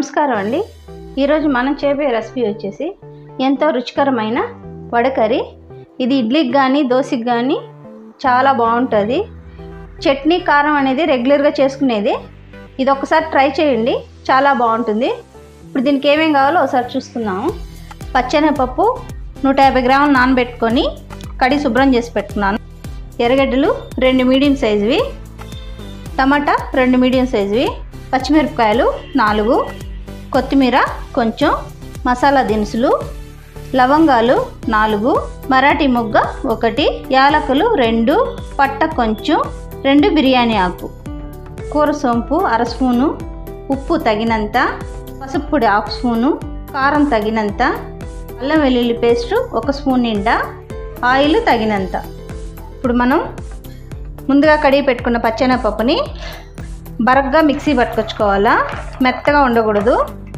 నమస్కారం అండి. ఈరోజు మనం చేయబోయే రెసిపీ వచ్చేసి ఎంతో రుచికరమైన వడ కర్రీ. ఇది ఇడ్లీకి కానీ దోశకి కానీ చాలా బాగుంటుంది. చట్నీ కారం అనేది రెగ్యులర్గా చేసుకునేది. ఇది ఒకసారి ట్రై చేయండి, చాలా బాగుంటుంది. ఇప్పుడు దీనికి ఏమేమి కావాలో ఒకసారి చూసుకుందాము. పచ్చెనగపప్పు 150 గ్రాములు నానబెట్టుకొని కడిగి శుభ్రం చేసి పెట్టుకున్నాను. ఎర్రగడ్డలు 2 మీడియం సైజువి, టమాటా 2 మీడియం సైజువి, పచ్చిమిరపకాయలు 4, కొత్తిమీర కొంచెం, మసాలా దినుసులు, లవంగాలు 4, మరాఠీ మొగ్గ 1, యాలకులు 2, పట్ట కొంచెం, 2 బిర్యానీ ఆకు, కూర సోంపు 1/2 స్పూను, ఉప్పు తగినంత, పసుపు పొడి 1/2 స్పూను, కారం తగినంత, అల్లం వెల్లుల్లి పేస్టు 1 స్పూన్ నిండా, ఆయిల్ తగినంత. ఇప్పుడు మనం ముందుగా కడిగి పెట్టుకున్న పచ్చెనగపప్పుని బరగ్గా మిక్సీ పట్టుకొచ్చుకోవాలా, మెత్తగా ఉండకూడదు.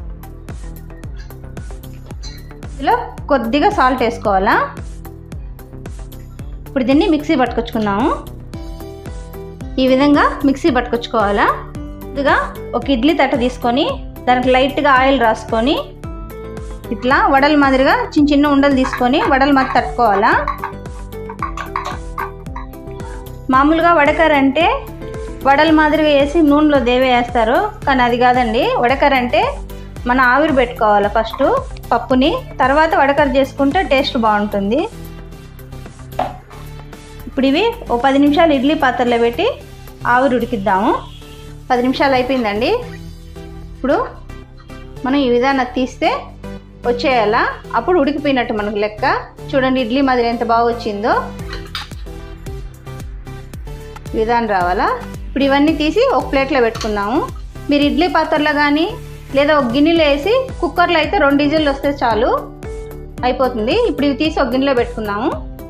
ఇందులో కొద్దిగా సాల్ట్ వేసుకోవాలా. ఇప్పుడు దీన్ని మిక్సీ పట్టుకొచ్చుకుందాము. ఈ విధంగా మిక్సీ పట్టుకొచ్చుకోవాలా. ముందుగా ఒక ఇడ్లీ తట్ట తీసుకొని దానికి లైట్గా ఆయిల్ రాసుకొని ఇట్లా వడల మాదిరిగా చిన్న చిన్న ఉండలు తీసుకొని వడల మాదిరి తట్టుకోవాలా. మామూలుగా వడకర్ర అంటే వడల మాదిరిగా వేసి నూనెలో దేవే వేస్తారు, కానీ అది కాదండి. వడకర్ర అంటే మనం ఆవిరి పెట్టుకోవాలి ఫస్ట్ పప్పుని, తర్వాత వడకర్ర చేసుకుంటే టేస్ట్ బాగుంటుంది. ఇప్పుడు ఇవి ఓ 10 నిమిషాలు ఇడ్లీ పాత్రలో పెట్టి ఆవిరి ఉడికిద్దాము. 10 నిమిషాలు అయిపోయిందండి. ఇప్పుడు మనం ఈ విధానం తీస్తే వచ్చేయాలా, అప్పుడు ఉడికిపోయినట్టు మనకు లెక్క. చూడండి ఇడ్లీ మాదిరి ఎంత బాగా వచ్చిందో, ఈ విధానం రావాలా. ఇప్పుడు ఇవన్నీ తీసి ఒక ప్లేట్లో పెట్టుకుందాము. మీరు ఇడ్లీ పాత్రలో కానీ లేదా ఒక గిన్నెలో వేసి కుక్కర్లో అయితే 2 విజిల్లు వస్తే చాలు, అయిపోతుంది. ఇప్పుడు ఇవి తీసి ఒక గిన్నెలో పెట్టుకుందాము.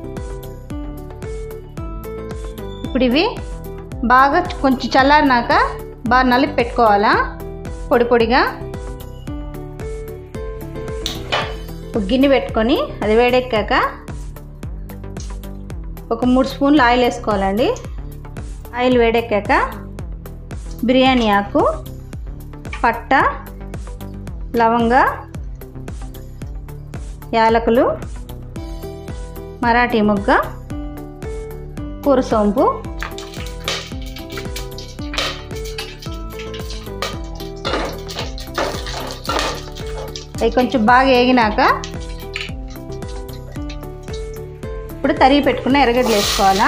ఇప్పుడు ఇవి బాగా కొంచెం చల్లారినాక బాగా నలిపి పెట్టుకోవాలా పొడి పొడిగా. ఒక గిన్నె పెట్టుకొని అది వేడెక్కాక ఒక 3 స్పూన్లు ఆయిల్ వేసుకోవాలండి. ఆయిల్ వేడెక్కాక బిర్యానీ ఆకు, పట్ట, లవంగ, యాలకులు, మరాఠీ మొగ్గ, కూర సోంపు, అవి కొంచెం బాగా వేగినాక ఇప్పుడు తరిగి పెట్టుకున్న ఎర్రగడ్డలు వేసుకోవాలా.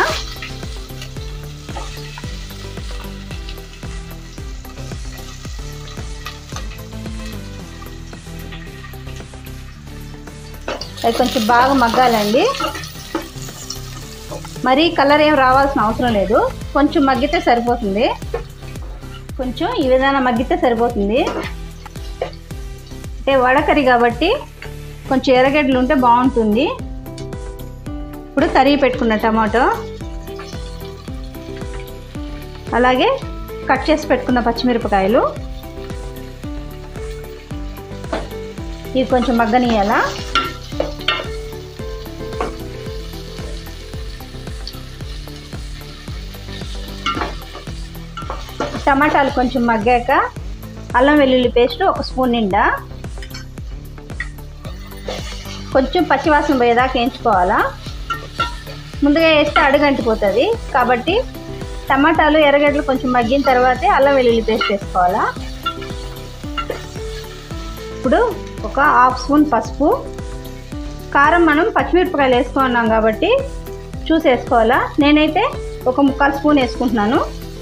అవి కొంచెం బాగా మగ్గాలండి. మరీ కలర్ ఏం రావాల్సిన అవసరం లేదు, కొంచెం మగ్గితే సరిపోతుంది. కొంచెం ఈ విధంగా మగ్గితే సరిపోతుంది. అంటే వడకరి కాబట్టి కొంచెం ఎర్రగడ్డలు ఉంటే బాగుంటుంది. ఇప్పుడు తరిగి పెట్టుకున్న టమాటో, అలాగే కట్ చేసి పెట్టుకున్న పచ్చిమిరపకాయలు, ఇవి కొంచెం మగ్గనియాలా. టమాటాలు కొంచెం మగ్గాక అల్లం వెల్లుల్లి పేస్ట్ 1 స్పూన్ నిండా, కొంచెం పచ్చివాసన పోయేదాకా వేయించుకోవాలా. ముందుగా వేస్తే అడుగంటిపోతుంది కాబట్టి టమాటాలు ఎర్రగడ్డలు కొంచెం మగ్గిన తర్వాతే అల్లం వెల్లుల్లి పేస్ట్ వేసుకోవాలా. ఇప్పుడు ఒక 1/2 స్పూన్ పసుపు, కారం మనం పచ్చిమిరపకాయలు వేసుకున్నాం కాబట్టి చూసి వేసుకోవాలా. నేనైతే ఒక 1/4 స్పూన్ వేసుకుంటున్నాను.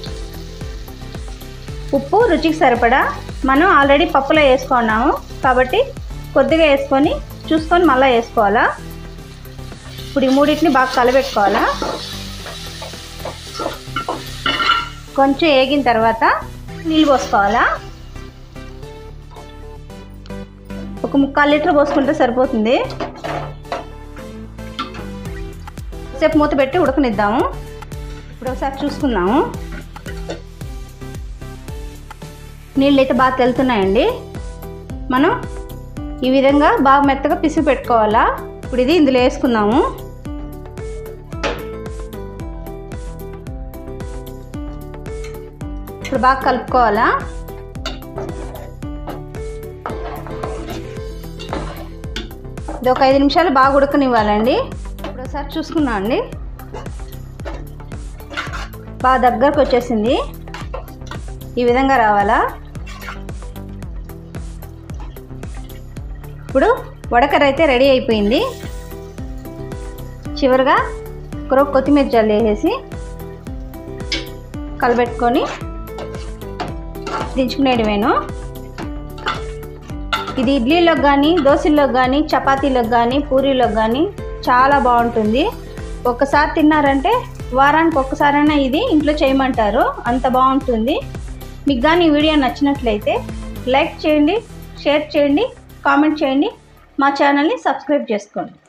ఉప్పు రుచికి సరిపడా, మనం ఆల్రెడీ పప్పులో వేసుకున్నాము కాబట్టి కొద్దిగా వేసుకొని చూసుకొని మళ్ళీ వేసుకోవాలా. ఇప్పుడు ఈ మూడింటిని బాగా కలబెట్టుకోవాలా. కొంచెం వేగిన తర్వాత నీళ్ళు పోసుకోవాలా. ఒక 3/4 లీటర్ పోసుకుంటే సరిపోతుంది. సేపు మూత పెట్టి ఉడకనిద్దాము. ఇప్పుడు ఒకసారి చూసుకుందాము. నీళ్ళు అయితే బాగా తెలుతున్నాయండి. మనం ఈ విధంగా బాగా మెత్తగా పిసికి పెట్టుకోవాలా. ఇప్పుడు ఇది ఇందులో వేసుకుందాము. ఇప్పుడు బాగా కలుపుకోవాలా. ఇది ఒక 5 నిమిషాలు బాగా ఉడకనివ్వాలండి. ఇప్పుడు ఒకసారి చూసుకున్నాం అండి, బాగా దగ్గరకు వచ్చేసింది. ఈ విధంగా రావాలా. ఇప్పుడు వడకర అయితే రెడీ అయిపోయింది. చివరిగా కొత్తిమీర జల్లి వేసేసి కలబెట్టుకొని దించుకునేటివేను. ఇది ఇడ్లీలోకి కానీ, దోశల్లోకి కానీ, చపాతీలోకి కానీ, పూరీలోకి కానీ చాలా బాగుంటుంది. ఒక్కసారి తిన్నారంటే వారానికి ఒక్కసారైనా ఇది ఇంట్లో చేయమంటారు, అంత బాగుంటుంది. మీకు కానీ ఈ వీడియో నచ్చినట్లయితే లైక్ చేయండి, షేర్ చేయండి, కామెంట్ చేయండి, మా ఛానల్ని సబ్స్క్రైబ్ చేసుకోండి.